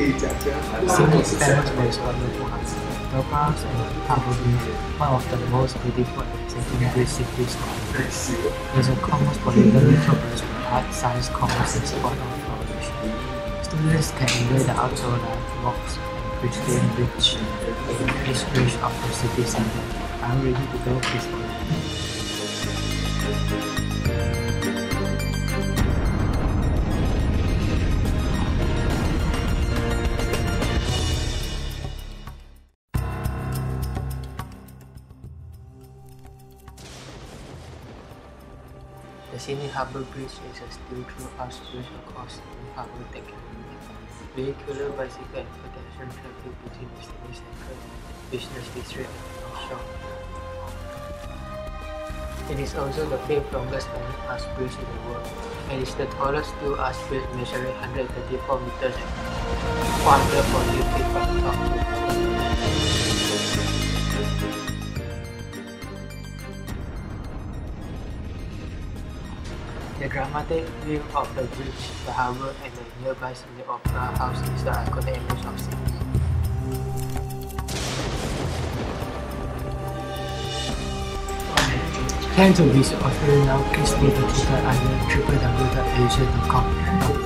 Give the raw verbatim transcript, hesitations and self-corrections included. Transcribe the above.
city is famous for its wonderful arts. The Bronx and Harbour Bridge, one of the most beautiful and exciting great cities on earth. It is a cosmopolitan metropolis with art, science, commerce, and sport on flourish. Students can enjoy the outdoor life, walks, and pristine beach in each stretch of the city center. I'm ready to go, please follow me. The Sydney Harbour Bridge is a steel-through arch bridge across Sydney Harbour Technology. Vehicular, bicycle, and pedestrian traffic between the Sydney Central Business District and the North Shore. It is also the fifth longest standing arch bridge in the world, and is the tallest steel arch bridge, measuring one hundred thirty-four meters and four hundred forty feet from top to bottom. The dramatic view of the bridge, the harbour, and the nearby Sydney Opera House is the iconic image of Sydney. Plan to visit Australia now, please visit the Twitter under w w w dot asia dot com.